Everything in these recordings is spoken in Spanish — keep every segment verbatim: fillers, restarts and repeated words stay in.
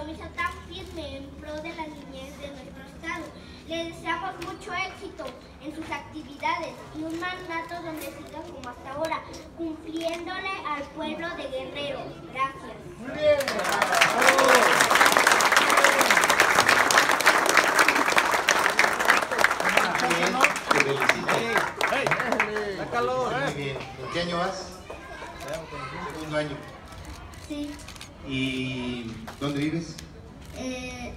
compromiso tan firme en pro de la niñez de nuestro estado. Le deseamos mucho éxito en sus actividades y un mandato donde siga como hasta ahora, cumpliéndole al pueblo de Guerrero. Gracias. Muy bien. Te felicito. ¡Da calor! Muy bien. ¿En qué año vas? Segundo año. Sí. ¿Y dónde vives? Eh,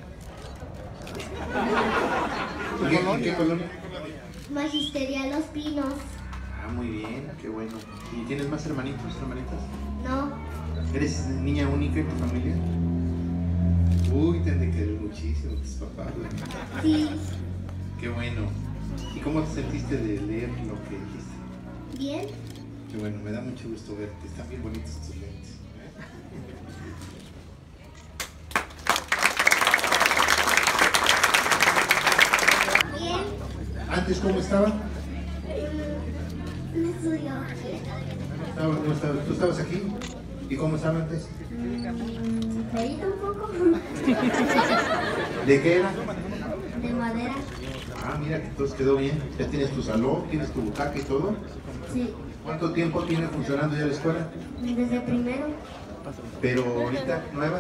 ¿En qué, en qué colonia? Magisterial Los Pinos. Ah, muy bien, qué bueno. ¿Y tienes más hermanitos, hermanitas? No. ¿Eres niña única en tu familia? Uy, te han de querer muchísimo tus papás. ¿No? Sí. Qué bueno. ¿Y cómo te sentiste de leer lo que dijiste? Bien. Qué bueno, me da mucho gusto verte. Están bien bonitos tus lentes. Bien. ¿Antes cómo estaba? No estudió. Estaba- ¿cómo estaba? ¿Tú estabas aquí? ¿Y cómo estaba antes? Feíto un poco. ¿De qué era? De madera. Ah, mira que todo quedó bien. ¿Ya tienes tu salón? ¿Tienes tu butaca y todo? Sí. ¿Cuánto tiempo tiene funcionando ya la escuela? Desde primero. Pero ahorita, nueva.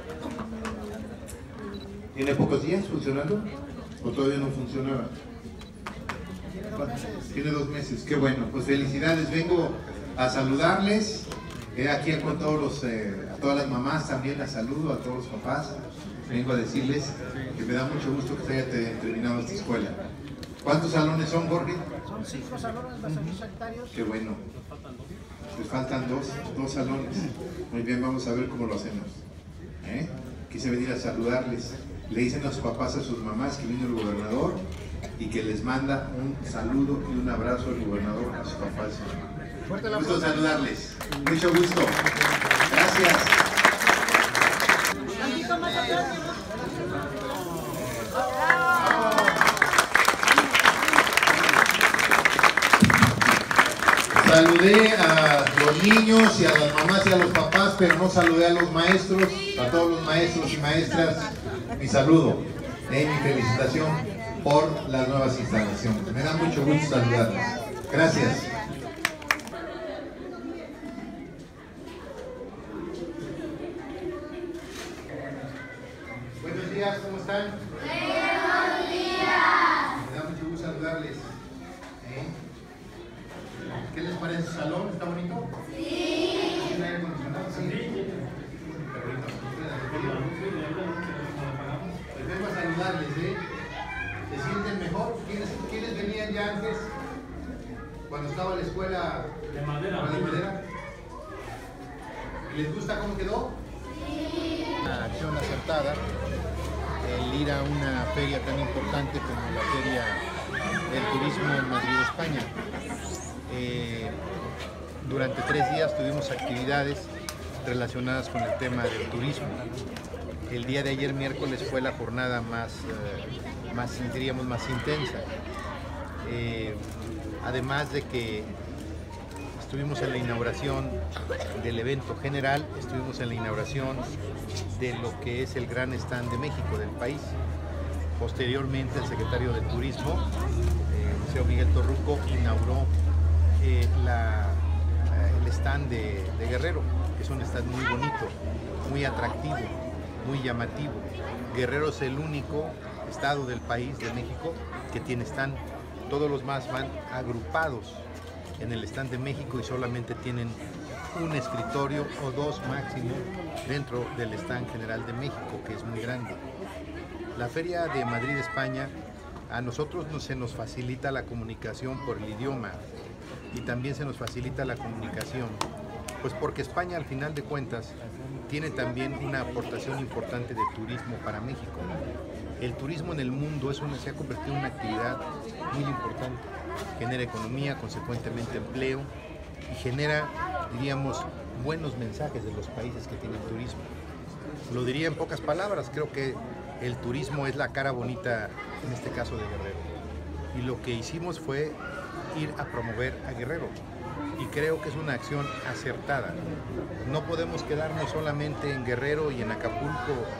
¿Tiene pocos días funcionando? ¿O todavía no funcionaba? Tiene dos meses, qué bueno. Pues felicidades, vengo a saludarles. Eh, aquí con todos los, eh, a todas las mamás también las saludo, a todos los papás. Vengo a decirles que me da mucho gusto que se haya te- terminado esta escuela. ¿Cuántos salones son, Jorge? Son cinco salones básicos sanitarios. Qué bueno. Les faltan dos, dos salones. Muy bien, vamos a ver cómo lo hacemos. ¿Eh? Quise venir a saludarles. Le dicen a sus papás, a sus mamás que vino el gobernador y que les manda un saludo y un abrazo al gobernador, a sus papás y a sus mamás. Fuerte la Gusto saludarles. Mucho gusto. Gracias. Tantito más atrás. Saludé a los niños y a las mamás y a los papás, pero no saludé a los maestros, a todos los maestros y maestras. Mi saludo, eh, mi felicitación por las nuevas instalaciones. Me da mucho gusto saludarlos. Gracias. Buenos días, ¿cómo están? Buenos días. Me da mucho gusto saludarles. ¿Eh? ¿Qué les parece su salón? ¿Está bonito? Sí. ¿Tiene aire acondicionado? Sí. Está bonito. Pues vengo a saludarles, ¿eh? ¿Se sienten mejor? ¿Quiénes, ¿quiénes venían ya antes? Cuando estaba la escuela De madera. de madera. ¿Les gusta cómo quedó? Una acción acertada, el ir a una feria tan importante como la Feria del Turismo en Madrid, España. Eh, durante tres días tuvimos actividades relacionadas con el tema del turismo. El día de ayer, miércoles, fue la jornada más, eh, más diríamos, más intensa. Eh, además de que estuvimos en la inauguración del evento general, estuvimos en la inauguración de lo que es el gran stand de México, del país. Posteriormente, el secretario de Turismo, eh, el señor Miguel Torruco, inauguró eh, la, el stand de, de Guerrero, que es un stand muy bonito, muy atractivo, muy llamativo. Guerrero es el único estado del país, de México, que tiene stand. Todos los más van agrupados en el stand de México y solamente tienen un escritorio o dos máximo dentro del stand general de México, que es muy grande. La Feria de Madrid, España, a nosotros no, se nos facilita la comunicación por el idioma y también se nos facilita la comunicación, pues porque España, al final de cuentas, tiene también una aportación importante de turismo para México. El turismo en el mundo es una, se ha convertido en una actividad muy importante. Genera economía, consecuentemente empleo, y genera, diríamos, buenos mensajes de los países que tienen turismo. Lo diría en pocas palabras, creo que el turismo es la cara bonita, en este caso de Guerrero. Y lo que hicimos fue ir a promover a Guerrero. Y creo que es una acción acertada. No podemos quedarnos solamente en Guerrero y en Acapulco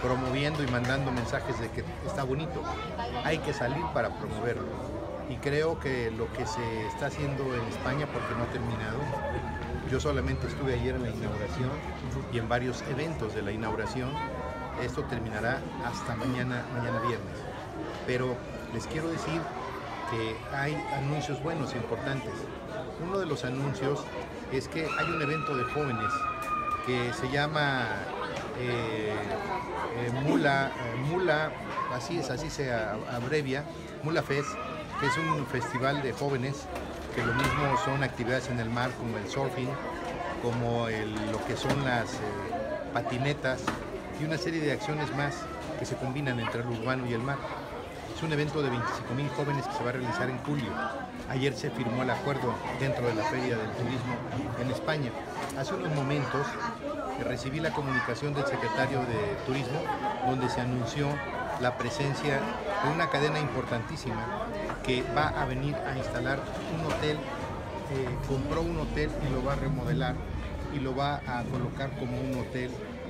promoviendo y mandando mensajes de que está bonito. Hay que salir para promoverlo. Y creo que lo que se está haciendo en España, porque no ha terminado, yo solamente estuve ayer en la inauguración y en varios eventos de la inauguración, esto terminará hasta mañana, mañana viernes. Pero les quiero decir que hay anuncios buenos, importantes. Uno de los anuncios es que hay un evento de jóvenes que se llama eh, eh, Mula, eh, Mula, así es, así se abrevia, Mula Fest, que es un festival de jóvenes que lo mismo son actividades en el mar como el surfing, como el, lo que son las eh, patinetas y una serie de acciones más que se combinan entre el urbano y el mar. Es un evento de veinticinco mil jóvenes que se va a realizar en julio. Ayer se firmó el acuerdo dentro de la Feria del Turismo en España. Hace unos momentos recibí la comunicación del secretario de Turismo, donde se anunció la presencia de una cadena importantísima que va a venir a instalar un hotel, eh, compró un hotel y lo va a remodelar y lo va a colocar como un hotel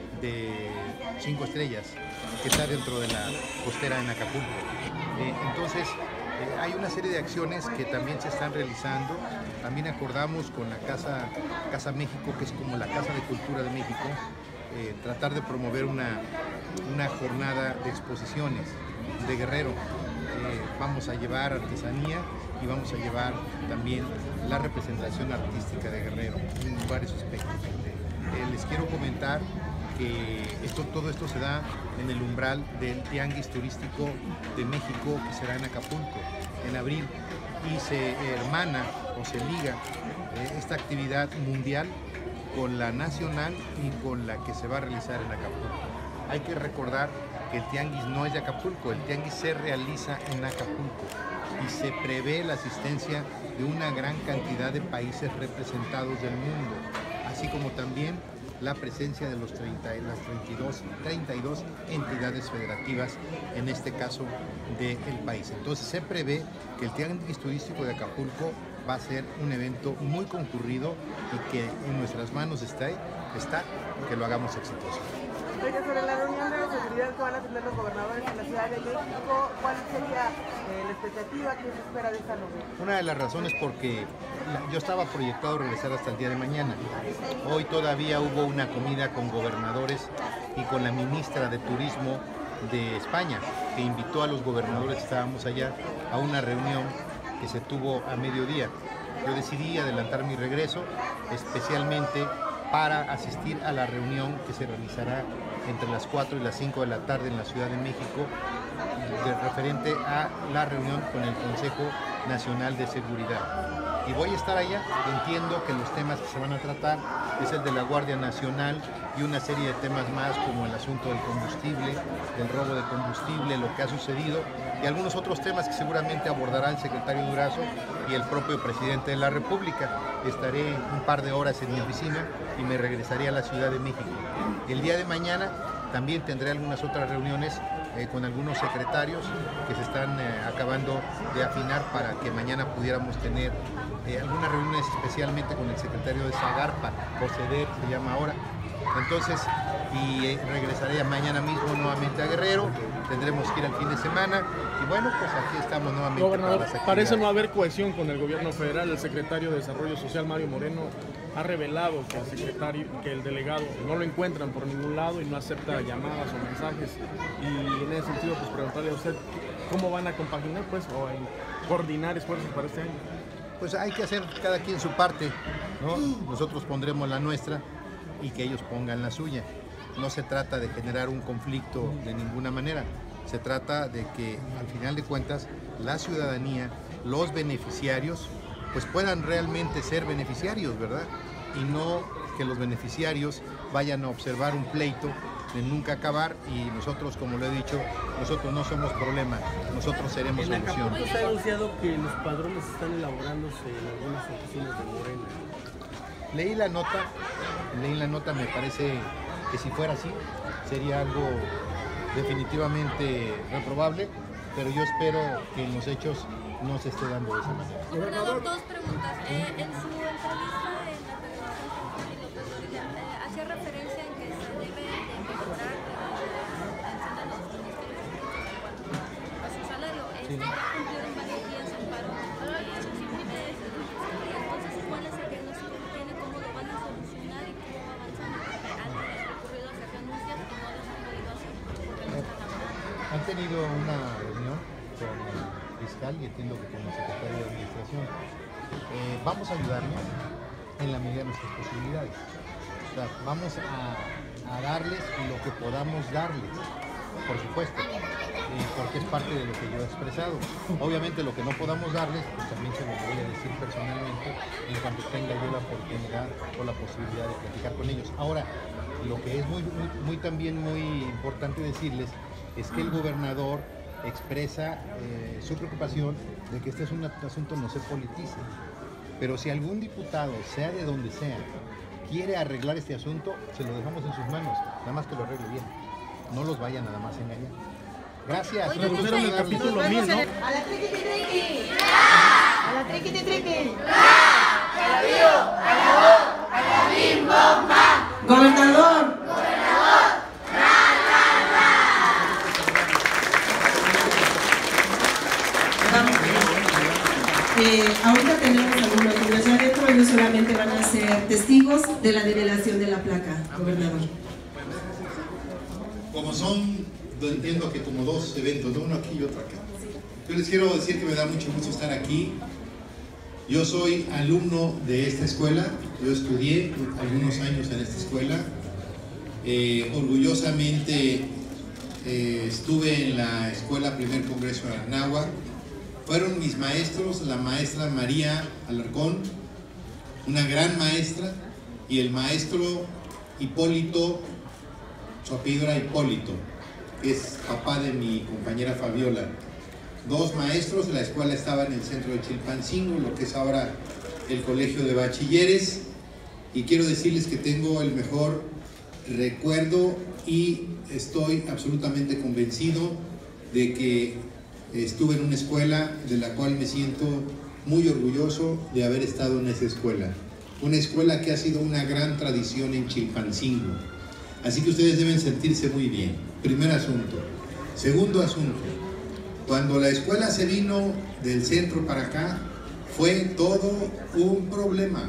de cinco estrellas que está dentro de la costera en Acapulco. Eh, entonces, eh, hay una serie de acciones que también se están realizando. También acordamos con la Casa, Casa México, que es como la Casa de Cultura de México, eh, tratar de promover una, una jornada de exposiciones de Guerrero. Eh, vamos a llevar artesanía y vamos a llevar también la representación artística de Guerrero en varios aspectos. Eh, les quiero comentar que esto, todo esto se da en el umbral del Tianguis Turístico de México, que será en Acapulco en abril, y se hermana o se liga eh, esta actividad mundial con la nacional y con la que se va a realizar en Acapulco. Hay que recordar que el Tianguis no es de Acapulco, el Tianguis se realiza en Acapulco y se prevé la asistencia de una gran cantidad de países representados del mundo, así como también la presencia de los treinta, las treinta y dos entidades federativas, en este caso del país. Entonces se prevé que el Tianguis Turístico de Acapulco va a ser un evento muy concurrido y que en nuestras manos está, está que lo hagamos exitoso. Oye, sobre la reunión de seguridad que van a tener los gobernadores en la Ciudad de México, ¿cuál sería eh, la expectativa que se espera de esta reunión? Una de las razones porque yo estaba proyectado regresar hasta el día de mañana. Hoy todavía hubo una comida con gobernadores y con la ministra de Turismo de España, que invitó a los gobernadores que estábamos allá a una reunión que se tuvo a mediodía. Yo decidí adelantar mi regreso, especialmente para asistir a la reunión que se realizará entre las cuatro y las cinco de la tarde en la Ciudad de México, de referente a la reunión con el Consejo Nacional de Seguridad. Y voy a estar allá. Entiendo que los temas que se van a tratar es el de la Guardia Nacional y una serie de temas más, como el asunto del combustible, del robo de combustible, lo que ha sucedido, y algunos otros temas que seguramente abordará el secretario Durazo y el propio presidente de la República. Estaré un par de horas en mi oficina y me regresaré a la Ciudad de México. El día de mañana también tendré algunas otras reuniones eh, con algunos secretarios que se están eh, acabando de afinar para que mañana pudiéramos tener eh, algunas reuniones especialmente con el secretario de Zagarpa, Proceder se llama ahora. Entonces, y eh, regresaré mañana mismo nuevamente a Guerrero, tendremos que ir al fin de semana y bueno, pues aquí estamos nuevamente. Gobernador, para las parece no haber cohesión con el gobierno federal. El secretario de Desarrollo Social, Mario Moreno, ha revelado que el secretario, que el delegado no lo encuentran por ningún lado y no acepta llamadas o mensajes, y en ese sentido pues preguntarle a usted cómo van a compaginar pues o en coordinar esfuerzos para este año. Pues hay que hacer cada quien su parte, ¿no? Nosotros pondremos la nuestra y que ellos pongan la suya. No se trata de generar un conflicto de ninguna manera, se trata de que al final de cuentas la ciudadanía, los beneficiarios, pues puedan realmente ser beneficiarios, ¿verdad? Y no que los beneficiarios vayan a observar un pleito de nunca acabar y nosotros, como lo he dicho, nosotros no somos problema, nosotros seremos en solución. Acapulco se ha anunciado que los padrones están elaborándose en algunas oficinas de Morena. Leí la nota, leí la nota, me parece que si fuera así sería algo definitivamente reprobable, pero yo espero que en los hechos no se esté dando de esa manera. Gobernador, dos preguntas. Eh, en su entrevista en la televisión con López Dóriga, eh, hacía referencia en que se debe de mejorar eh, Sí, ¿no? cumplieron varios días en paro recientemente. Entonces, ¿cuál es el diagnóstico que tiene? ¿Cómo lo van a solucionar y cómo va avanzando? Porque han recurrido a hacer denuncias y no las han podido hacer porque no están laborando. Han tenido una reunión con el fiscal y entiendo que con el secretario de Administración. Eh, vamos a ayudarles en la medida de nuestras posibilidades. O sea, vamos a, a darles lo que podamos darles, por supuesto, eh, porque es parte de lo que yo he expresado. Obviamente lo que no podamos darles, pues también se lo voy a decir personalmente en cuanto tenga yo la oportunidad o la posibilidad de platicar con ellos. Ahora, lo que es muy, muy, muy también muy importante decirles es que el gobernador expresa eh, su preocupación de que este es un asunto no se politice. Pero si algún diputado, sea de donde sea, quiere arreglar este asunto, se lo dejamos en sus manos, nada más que lo arregle bien. No los vaya nada más a engañar. Gracias. Oye, Recuperan el capítulo mil, ¿no? A la triqui triqui. A la triqui triqui. A la bio, a la bo, a la bim bom bam. Gobernador. Eh, ahorita tenemos algunos niños ya adentro, ellos solamente van a ser testigos de la develación de la placa, gobernador. Como son, yo entiendo que como dos eventos, ¿no? Uno aquí y otro acá. Yo les quiero decir que me da mucho gusto estar aquí. Yo soy alumno de esta escuela, yo estudié algunos años en esta escuela. Eh, orgullosamente eh, estuve en la Escuela Primer Congreso de Anáhuac. Fueron mis maestros, la maestra María Alarcón, una gran maestra, y el maestro Hipólito, su apellido era Hipólito, que es papá de mi compañera Fabiola. Dos maestros, la escuela estaba en el centro de Chilpancingo, lo que es ahora el Colegio de Bachilleres, y quiero decirles que tengo el mejor recuerdo y estoy absolutamente convencido de que estuve en una escuela de la cual me siento muy orgulloso de haber estado en esa escuela. Una escuela que ha sido una gran tradición en Chilpancingo. Así que ustedes deben sentirse muy bien. Primer asunto. Segundo asunto. Cuando la escuela se vino del centro para acá, fue todo un problema.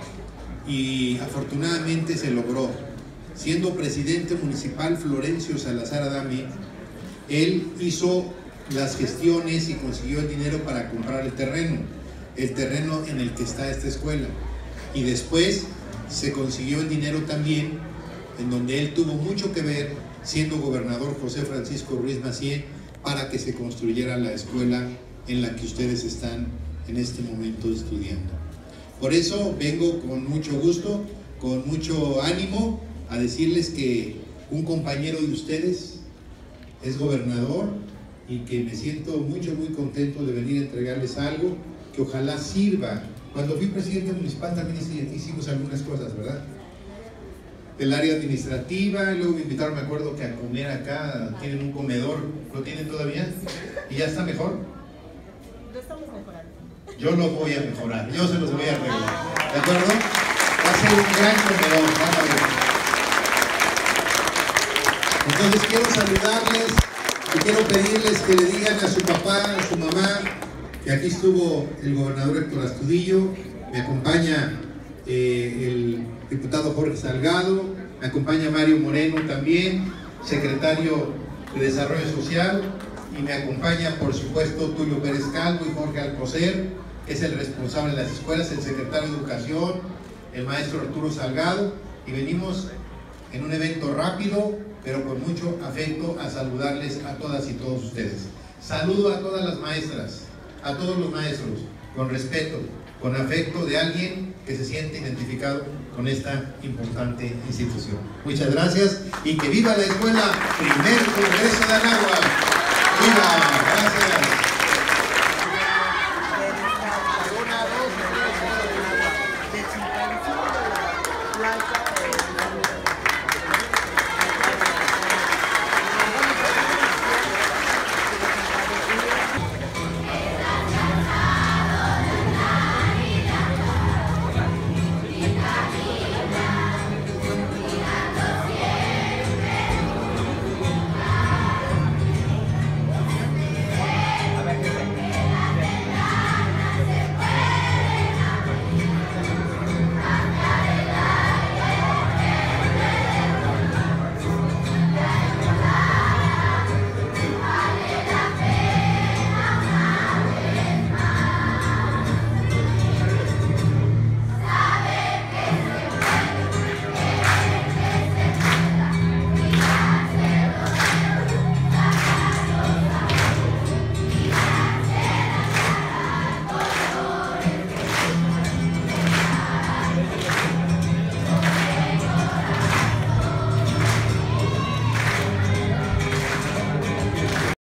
Y afortunadamente se logró. Siendo presidente municipal Florencio Salazar Adame, él hizo las gestiones y consiguió el dinero para comprar el terreno, el terreno en el que está esta escuela, y después se consiguió el dinero también en donde él tuvo mucho que ver, siendo gobernador José Francisco Ruiz Massieu, para que se construyera la escuela en la que ustedes están en este momento estudiando. Por eso vengo con mucho gusto, con mucho ánimo, a decirles que un compañero de ustedes es gobernador, y que me siento mucho, muy contento de venir a entregarles algo que ojalá sirva. Cuando fui presidente municipal también hicimos algunas cosas, ¿verdad? El área administrativa, y luego me invitaron, me acuerdo, que a comer acá, tienen un comedor, ¿lo tienen todavía? ¿Y ya está mejor? Lo estamos mejorando. Yo lo voy a mejorar, yo se los voy a arreglar, ¿de acuerdo? Va a ser un gran comedor, van a ver. Entonces quiero saludarles y quiero pedirles que le digan a su papá, a su mamá, que aquí estuvo el gobernador Héctor Astudillo, me acompaña eh, el diputado Jorge Salgado, me acompaña Mario Moreno también, secretario de Desarrollo Social, y me acompaña por supuesto Tulio Pérez Calvo y Jorge Alcocer, que es el responsable de las escuelas, el secretario de Educación, el maestro Arturo Salgado, y venimos en un evento rápido, pero con mucho afecto, a saludarles a todas y todos ustedes. Saludo a todas las maestras, a todos los maestros, con respeto, con afecto de alguien que se siente identificado con esta importante institución. Muchas gracias y que viva la Escuela Primer Congreso de Anáhuac. ¡Viva! Gracias.